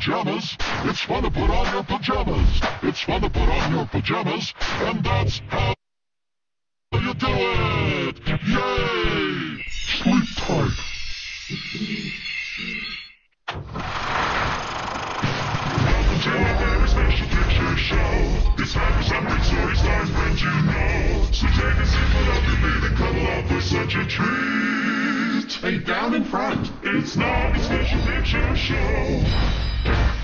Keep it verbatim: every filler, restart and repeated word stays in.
pajamas. It's fun to put on your pajamas. It's fun to put on your pajamas. And that's how you do it. Yay! Sleep tight. Welcome to a very special picture show. It's time for some great story stars friends you know. So take a seat, put up your feet and cuddle up for such a treat. Hey, down in front. It's not a special picture show.